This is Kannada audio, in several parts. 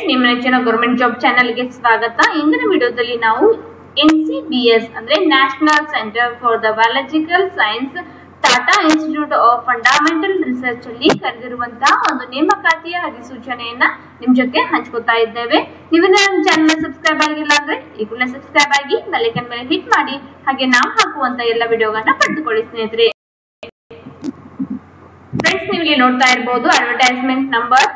ನಿಮ್ಮ ನೆಚ್ಚಿನ ಗವರ್ನಮೆಂಟ್ ಜಾಬ್ ಚಾನೆಲ್ ಗೆ ಸ್ವಾಗತ. ಇಂದಿನ ವಿಡಿಯೋದಲ್ಲಿ ನಾವು NCBS ಅಂದ್ರೆ national centre for the biological science Tata institute of fundamental research ಅಲ್ಲಿ ಕರೆದಿರುವಂತಹ ಒಂದು ನೇಮಕಾತಿಯ ಅಧಿಸೂಚನೆಯನ್ನ ನಿಮ್ ಜೊತೆ ಹಂಚ್ಕೊತಾ ಇದ್ದೇವೆ. ನೀವು ನಮ್ಮ ಚಾನೆಲ್ ಸಬ್ಸ್ಕ್ರೈಬ್ ಆಗಿಲ್ಲ ಅಂದ್ರೆ ಈ ಕೂಡಲೇ ಸಬ್ಸ್ಕ್ರೈಬ್ ಆಗಿ ಬೆಲ್ ಐಕಾನ್ ಮೇಲೆ ಹಿಟ್ ಮಾಡಿ, ಹಾಗೆ ನಾವು ಹಾಕುವಂತ ಎಲ್ಲ ವಿಡಿಯೋಗಳನ್ನ ಪಡೆದುಕೊಳ್ಳಿ ಸ್ನೇಹಿತರೆ. ಫ್ರೆಂಡ್ಸ್, ನೀವು ಇಲ್ಲಿ ನೋಡ್ತಾ ಇರಬಹುದು ಅಡ್ವರ್ಟೈಸ್ಮೆಂಟ್ ನಂಬರ್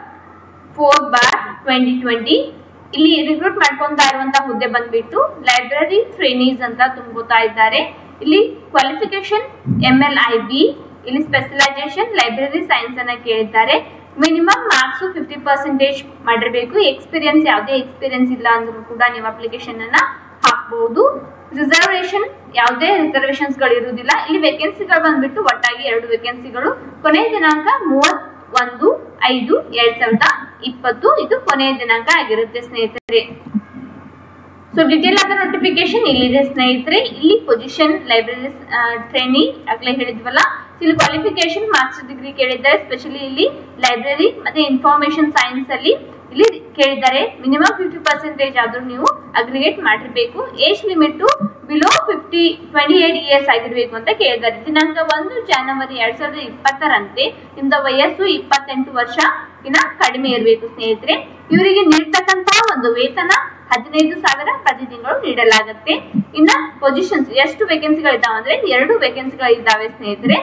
4/2020. ಇಲ್ಲಿ ರಿಕ್ರೂಟ್ ಮಾಡ್ಕೊಂತಾ ಇರುವಂತಹ ಹುದ್ದೆ ಬಂದ್ಬಿಟ್ಟು ಲೈಬ್ರರಿ ಟ್ರೈನೀಸ್ ಅಂತ ತುಂಬೋತಾ ಇದ್ದಾರೆ. ಇಲ್ಲಿ ಕ್ವಾಲಿಫಿಕೇಶನ್ MLIB, ಇಲ್ಲಿ ಸ್ಪೆಷಲೈಸೇಷನ್ ಲೈಬ್ರರಿ ಸೈನ್ಸ್ ಅನ್ನ ಕೇಳಿದ್ದಾರೆ. ಮಿನಿಮಮ್ ಮಾರ್ಕ್ಸ್ 50% ಮಾಡಿರಬೇಕು. ಎಕ್ಸ್ಪೀರಿಯನ್ಸ್ ಯಾವುದೇ ಎಕ್ಸ್ಪೀರಿಯನ್ಸ್ ಇಲ್ಲ ಅಂದ್ರೂ ಕೂಡ ನೀವು ಅಪ್ಲಿಕೇಶನ್ ಅನ್ನ ಹಾಕಬಹುದು. ರಿಸರ್ವೇಶನ್ ಯಾವುದೇ ರಿಸರ್ವೇಶನ್ಸ್ ಗಳು ಇರುವುದಿಲ್ಲ. ಇಲ್ಲಿ ವೇಕೆನ್ಸಿಗಳು ಬಂದ್ಬಿಟ್ಟು ಒಟ್ಟಾಗಿ 2 ವೇಕೆನ್ಸಿಗಳು. ಕೊನೆಯ ದಿನಾಂಕ 31/5/2020 ಇದು ಕೊನೆಯ ದಿನಾಂಕ ಆಗಿರುತ್ತೆ ಸ್ನೇಹಿತರೆ. ಸೊ ಡಿಟೇಲ್ ಆದ ನೋಟಿಫಿಕೇಶನ್ ಇಲ್ಲಿದೆ ಸ್ನೇಹಿತರೆ. ಇಲ್ಲಿ ಪೊಸಿಷನ್ ಲೈಬ್ರರಿ ಟ್ರೈನಿ ಆಗ್ಲೇ ಹೇಳಿದ್ವಲ್ಲ. ಇಲ್ಲಿ ಕ್ವಾಲಿಫಿಕೇಶನ್ ಮಾಸ್ಟರ್ ಡಿಗ್ರಿ ಕೇಳಿದ್ದಾರೆ. ಸ್ಪೆಷಲಿ ಇಲ್ಲಿ ಲೈಬ್ರರಿ ಮತ್ತೆ ಇನ್ಫಾರ್ಮೇಶನ್ ಸೈನ್ಸ್ ಅಲ್ಲಿ ಇಲ್ಲಿ ಕೇಳಿದ್ದಾರೆ. ಮಿನಿಮಮ್ 50% ಆದ್ರೂ ನೀವು ಅಗ್ರಿಗೇಟ್ ಮಾಡಿರ್ಬೇಕು. ಏಜ್ ಲಿಮಿಟ್ ಬಿಲೋ 28 ಇಯರ್ಸ್ ಆಗಿರ್ಬೇಕು ಅಂತ ಕೇಳಿದ್ದಾರೆ. ದಿನಾಂಕ 1 ಜನವರಿ 2020ರಂತೆ ನಿಮ್ದ ವಯಸ್ಸು 28 ವರ್ಷ ಕಡಿಮೆ ಇರಬೇಕು ಸ್ನೇಹಿತರೆ. ಇವರಿಗೆ ನೀಡ್ತಕ್ಕಂತಹ ಒಂದು ವೇತನ 15,000 ಪ್ರತಿ ತಿಂಗಳು ನೀಡಲಾಗುತ್ತೆ. ಇನ್ನ ಪೊಸಿಷನ್ಸ್ ಎಷ್ಟು ವೇಕೆನ್ಸಿಗಳಿದ್ದಾವೆ ಅಂದ್ರೆ 2 ವೇಕೆನ್ಸಿಗಳಿದ್ದಾವೆ ಸ್ನೇಹಿತರೆ.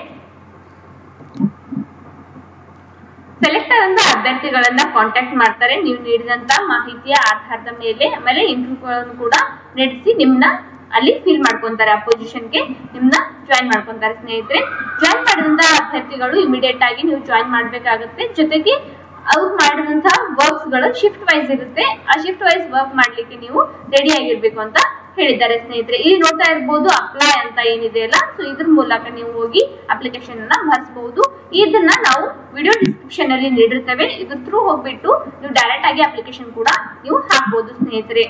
ಸೆಲೆಕ್ಟರ್ ಅಂತ ಅಭ್ಯರ್ಥಿಗಳನ್ನ ಕಾಂಟ್ಯಾಕ್ಟ್ ಮಾಡ್ತಾರೆ. ನೀವು ನೀಡಿದಂತ ಮಾಹಿತಿಯ ಆಧಾರದ ಮೇಲೆ ಆಮೇಲೆ ಇಂಟರ್ವ್ಯೂಗಳನ್ನು ಕೂಡ ನಡೆಸಿ ನಿಮ್ನ ಅಲ್ಲಿ ಫಿಲ್ ಮಾಡ್ಕೊಂತಾರೆ. ಆ ಪೊಸಿಷನ್ಗೆ ನಿಮ್ನ ಜಾಯಿನ್ ಮಾಡ್ಕೊಂತಾರೆ ಸ್ನೇಹಿತರೆ. ಜಾಯಿನ್ ಮಾಡಿದಂತ ಅಭ್ಯರ್ಥಿಗಳು ಇಮಿಡಿಯೇಟ್ ಆಗಿ ನೀವು ಜಾಯಿನ್ ಮಾಡ್ಬೇಕಾಗುತ್ತೆ. ಜೊತೆಗೆ ಅವ್ರು ಮಾಡಿದಂತಹ ವರ್ಕ್ಸ್ ಗಳು ಶಿಫ್ಟ್ ವೈಸ್ ಇರುತ್ತೆ. ಆ ಶಿಫ್ಟ್ ವೈಸ್ ವರ್ಕ್ ಮಾಡ್ಲಿಕ್ಕೆ ನೀವು ರೆಡಿ ಆಗಿರ್ಬೇಕು ಅಂತ ಹೇಳಿದ್ದಾರೆ ಸ್ನೇಹಿತರೆ. ಇಲ್ಲಿ ನೋಡ್ತಾ ಇರಬಹುದು ಅಪ್ಲೈ ಅಂತ ಏನಿದೆ ಅಲ್ಲ, ಸೊ ಇದ್ರ ಮೂಲಕ ನೀವು ಹೋಗಿ ಅಪ್ಲಿಕೇಶನ್ ಅನ್ನ ಭರಿಸಬಹುದು. ಇದನ್ನ ನಾವು ವಿಡಿಯೋ ಡಿಸ್ಕ್ರಿಪ್ಷನ್ ಅಲ್ಲಿ ನೀಡಿರ್ತೇವೆ. ಇದ್ರ ಥ್ರೂ ಹೋಗ್ಬಿಟ್ಟು ನೀವು ಡೈರೆಕ್ಟ್ ಆಗಿ ಅಪ್ಲಿಕೇಶನ್ ಕೂಡ ನೀವು ಹಾಕಬಹುದು ಸ್ನೇಹಿತರೆ.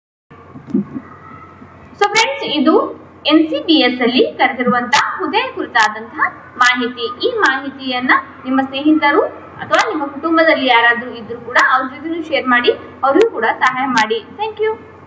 ಸೊ ಫ್ರೆಂಡ್ಸ್, ಇದು NCBS ಅಲ್ಲಿ ಕರೆದಿರುವಂತಹ ಹುದ್ದೆ ಕುರಿತಾದಂತಹ ಮಾಹಿತಿ. ಈ ಮಾಹಿತಿಯನ್ನ ನಿಮ್ಮ ಸ್ನೇಹಿತರು ಅಥವಾ ನಿಮ್ಮ ಕುಟುಂಬದಲ್ಲಿ ಯಾರಾದ್ರೂ ಇದ್ರು ಕೂಡ ಅವ್ರ ಜೊತೆ ಶೇರ್ ಮಾಡಿ, ಅವ್ರಿಗೂ ಕೂಡ ಸಹಾಯ ಮಾಡಿ. Thank you.